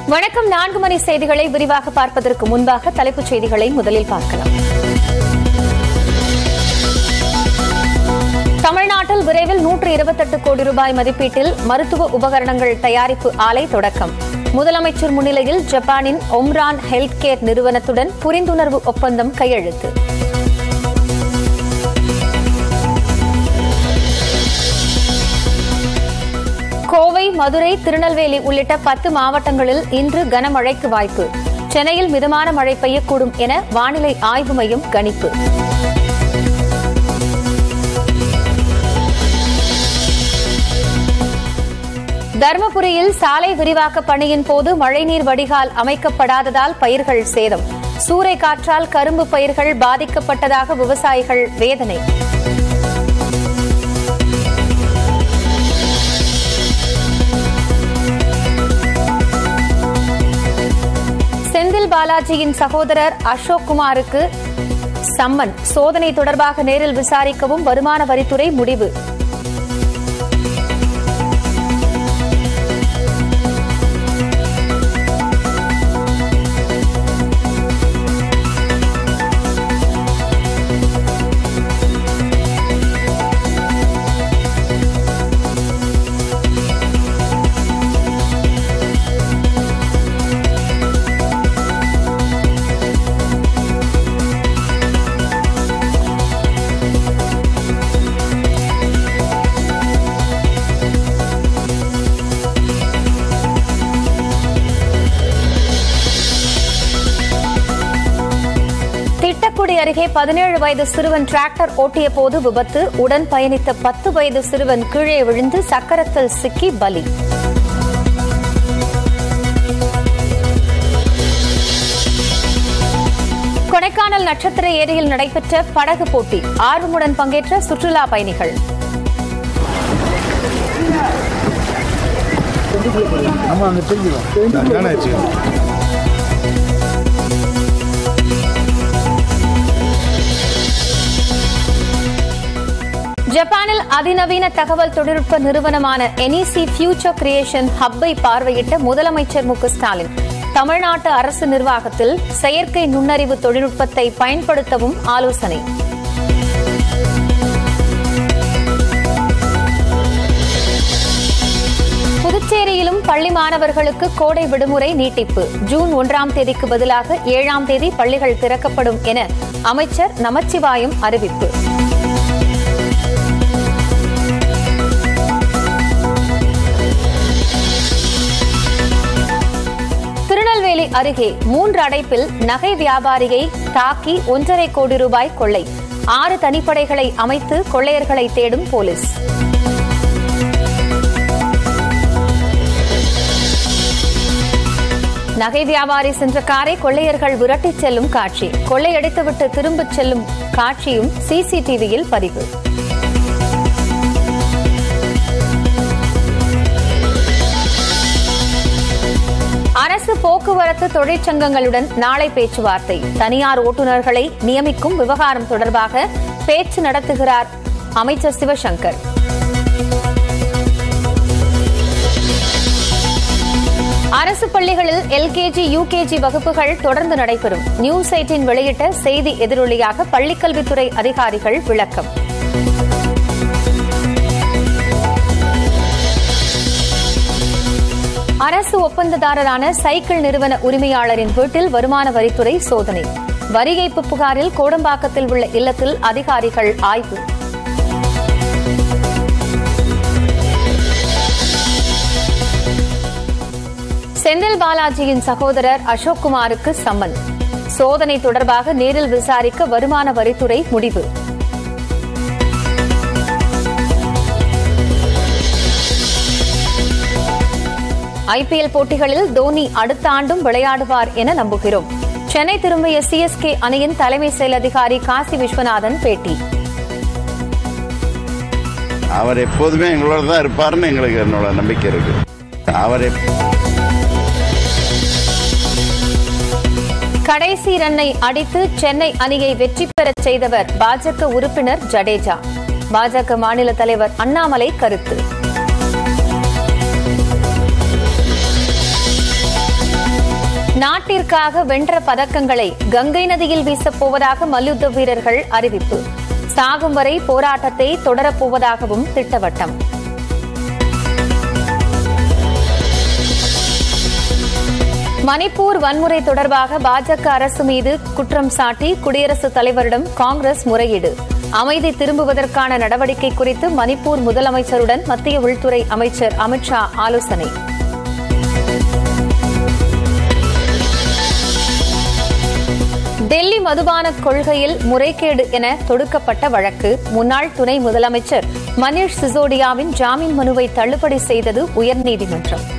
வணக்கம். 4 மணி செய்திகளை விரிவாக பார்ப்பதற்கு முன்பாக தலைப்புச் செய்திகளை முதலில் பார்க்கலாம். தமிழ்நாட்டில் விரைவில் 128 கோடி ரூபாய் மதிப்பீட்டில் மருத்துவ உபகரணங்கள் தயாரிப்பு ஆலை தொடக்கம். முதலமைச்சர் முன்னிலையில் ஜப்பானின் ஒம்ரான் ஹெல்த் கேர் நிறுவனத்துடன் புரிந்துணர்வு ஒப்பந்தம் கையெழுத்து. கோவை, மதுரை, திருநெல்வேலி உள்ளிட்ட 10 மாவட்டங்களில் இன்று கனமழைக்கு வாய்ப்பு. சென்னையில் மிதமான மழை பெய்யக்கூடும் என வானிலை ஆய்வு மையம் கணிப்பு. தருமபுரியில் சாலை விரிவாக்க பணியின் போது மழைநீர் வடிகால் அமைக்கப்படாததால் பயிர்கள் சேதம். சூறை காற்றால் கரும்பு பயிர்கள் பாதிக்கப்பட்டதாக விவசாயிகள் வேதனை. செந்தில் பாலாஜியின் சகோதரர் அசோக் குமாருக்கு சம்மன். சோதனை தொடர்பாக நேரில் விசாரிக்கவும் வருமான வரித்துறை முடிவு. அருகே 17 வயது சிறுவன் டிராக்டர் ஓட்டிய போது விபத்து. உடன் பயணித்த 10 வயது சிறுவன் கீழே விழுந்து சக்கரத்தில் சிக்கி பலி. கொடைக்கானல் நட்சத்திர ஏரியில் நடைபெற்ற படகு போட்டி. ஆர்வமுடன் பங்கேற்ற சுற்றுலா பயணிகள். ஜப்பானில் அதிநவீன தகவல் தொழில்நுட்ப நிறுவனமான NEC ஃபியூச்சர் கிரியேஷன் ஹப்பை பார்வையிட்ட முதலமைச்சர் மு.க.ஸ்டாலின். தமிழ்நாட்டு அரசு நிர்வாகத்தில் செயற்கை நுண்ணறிவு தொழில்நுட்பத்தை பயன்படுத்தவும் ஆலோசனை. புதுச்சேரியிலும் பள்ளி மாணவர்களுக்கு கோடை விடுமுறை நீட்டிப்பு. ஜூன் 1ஆம் தேதிக்கு பதிலாக 7ஆம் தேதி பள்ளிகள் திறக்கப்படும் என அமைச்சர் நமச்சிவாயம் அறிவிப்பு. திருநெல்வேலி அருகே 3 அடைப்பில் நகை வியாபாரியை தாக்கி 1.5 கோடி ரூபாய் கொள்ளை. 6 தனிப்படைகளை அமைத்து கொள்ளையர்களை தேடும் போலீஸ். நகை வியாபாரி சென்ற காரை கொள்ளையர்கள் விரட்டிச் செல்லும் காட்சி. கொள்ளையடித்துவிட்டு திரும்பிச் செல்லும் காட்சியும் CCTVயில் பதிவு. அரசு போக்குவரத்து தொழிற்சங்கங்களுடன் நாளை பேச்சுவார்த்தை. தனியார் ஓட்டுநர்களை நியமிக்கும் விவகாரம் தொடர்பாக பேச்சு நடத்துகிறார் அமைச்சர் சிவசங்கர். அரசு பள்ளிகளில் LKG, UKG வகுப்புகள் தொடர்ந்து நடைபெறும். News18 வெளியிட்ட செய்தி எதிரொலியாக பள்ளிக்கல்வித்துறை அதிகாரிகள் விளக்கம். அரசு ஒப்பந்ததாரரான சைக்கிள் நிறுவன உரிமையாளரின் வீட்டில் வருமான வரித்துறை சோதனை. வரி ஏய்ப்பு புகாரில் கோடம்பாக்கத்தில் உள்ள இல்லத்தில் அதிகாரிகள் ஆய்வு. செந்தில் பாலாஜியின் சகோதரர் அசோக் குமாருக்கு சம்மன். சோதனை தொடர்பாக நேரில் விசாரிக்க வருமான வரித்துறை முடிவு. IPL போட்டிகளில் தோனி அடுத்த ஆண்டும் விளையாடுவார் என நம்புகிறோம். சென்னை திரும்பிய CSK அணியின் தலைமை செயல் அதிகாரி காசி விஸ்வநாதன் பேட்டி. அவர் எப்போதுமே எங்களோட தான் இருப்பார்னு எங்களுக்கு என்னோட நம்பிக்கை இருக்கு. கடைசி ரன்னை அடித்து சென்னை அணியை வெற்றி பெறச் செய்தவர் பாஜக உறுப்பினர் ஜடேஜா. பாஜக மாநில தலைவர் அண்ணாமலை கருத்து. நாட்டிற்காக வென்ற பதக்கங்களை கங்கை நதியில் வீசப்போவதாக மல்யுத்த வீரர்கள் அறிவிப்பு. சாகும் வரை போராட்டத்தை தொடரப்போவதாகவும் திட்டவட்டம். மணிப்பூர் வன்முறை தொடர்பாக பாஜக அரசு மீது குற்றம் சாட்டி குடியரசுத் தலைவரிடம் காங்கிரஸ் முறையீடு. அமைதி திரும்புவதற்கான நடவடிக்கை குறித்து மணிப்பூர் முதலமைச்சருடன் மத்திய உள்துறை அமைச்சர் அமித் ஷா ஆலோசனை. டெல்லி மதுபான கொள்கையில் முறைகேடு என தொடுக்கப்பட்ட வழக்கு. முன்னாள் துணை முதலமைச்சர் மனீஷ் சிசோடியாவின் ஜாமீன் மனுவை தள்ளுபடி செய்தது உயர்நீதிமன்றம்.